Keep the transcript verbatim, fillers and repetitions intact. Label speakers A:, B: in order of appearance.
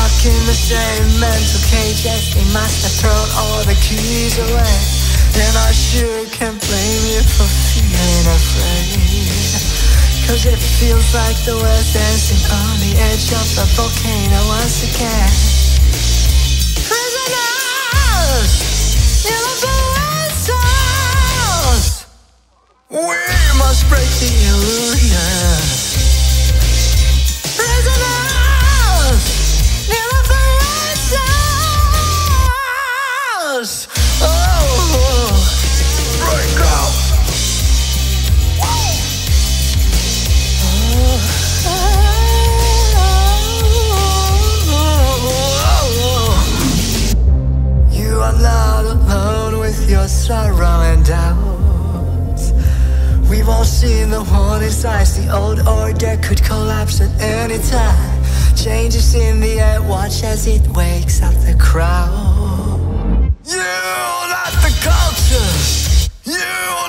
A: stuck in the same mental cages. They must have thrown all the keys away. And I sure can't blame you for feeling afraid, 'cause it feels like the world's dancing on the edge of the volcano once again. Prisoners in a balance. We must break the illusion. Prisoners in a balance. Oh, break out. You are not alone with your sorrow and doubts. We've all seen the warning signs. The old order could collapse at any time. Changes in the air, watch as it wakes up the crowd. You, not the culture. You